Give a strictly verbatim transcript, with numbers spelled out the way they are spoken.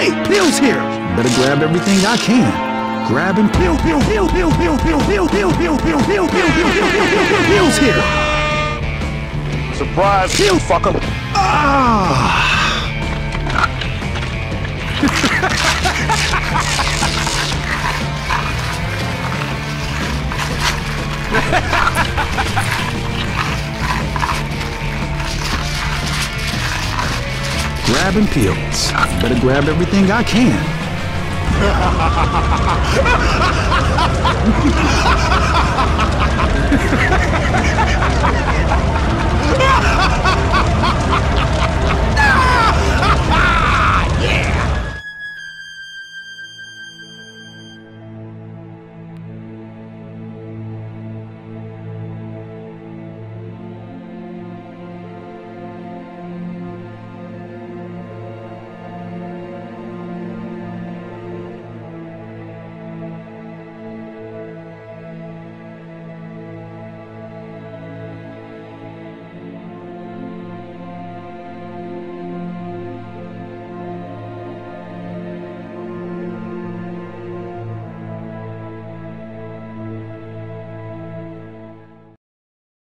Hey, Peel's here! Better grab everything I can. Grab and peel, peel, peel, peel, peel, peel, peel, peel, peel, peel, peel, peel, peel, peel, peel, peel, peel, Peel's here! Surprise, Peel, fucker! Ah! Grabbing peels. Better grab everything I can.